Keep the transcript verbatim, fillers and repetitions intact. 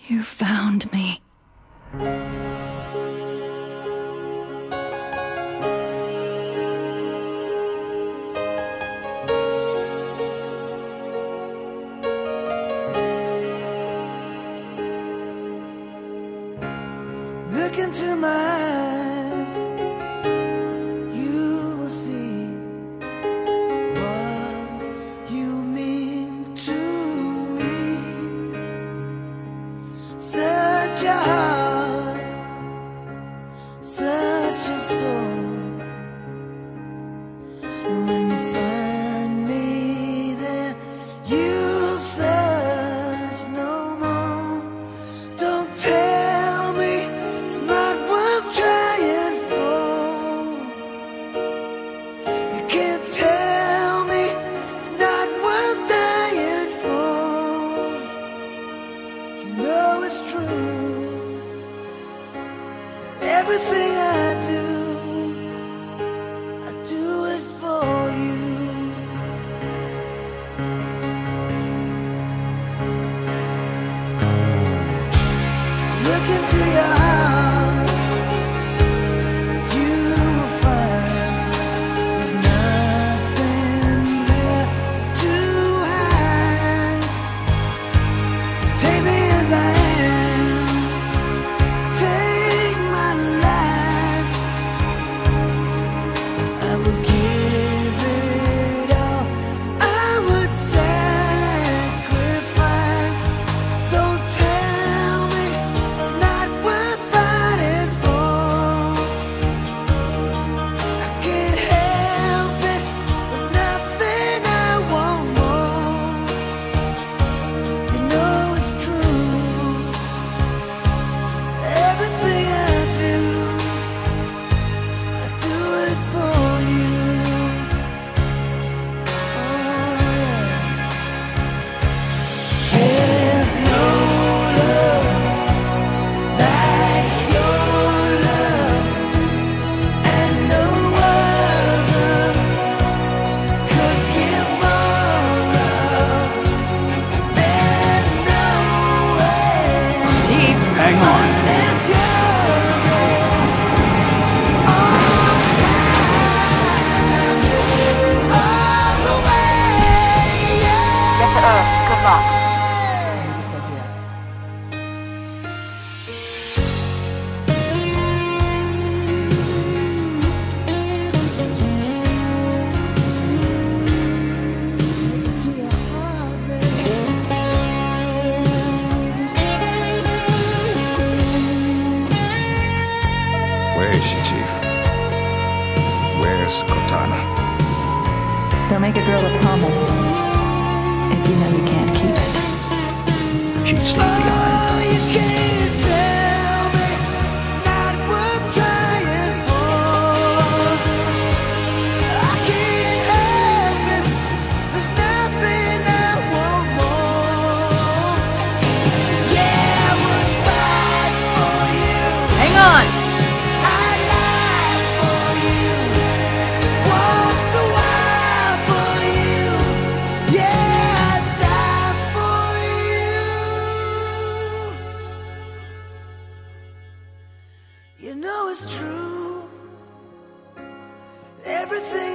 You found me. Look into my eyes, you will see what you mean to me. Such a heart, such a soul. And when you find me there, you'll search no more. Don't tell me it's not worth trying for. You can't tell me it's not worth dying for. You know it's true. Everything I do, I do it for you. Look into your heart, you will find there's nothing there to hide. Take me as I am, take my life. I will give it all, I would sacrifice. Don't tell me it's not worth fighting for. I can't help it, there's nothing I want more. You know it's true. Everything I do, I do it for you. Oh yeah. There's no love like your love, and no other could give more love. There's no way. Chief. Hang on. Unless you're all time, all the way. Get to Earth. Good luck. To your heart, baby. Where is she, Chief? Where's Cortana? Don't make a girl a promise if you know you can't keep it. She'd stay behind. Oh, you can't tell me it's not worth trying for. I can't help it, there's nothing I want more. Yeah, I would fight for you. Hang on! I lie for you, walk the wire for you. Yeah, I die for you. You know it's true. Everything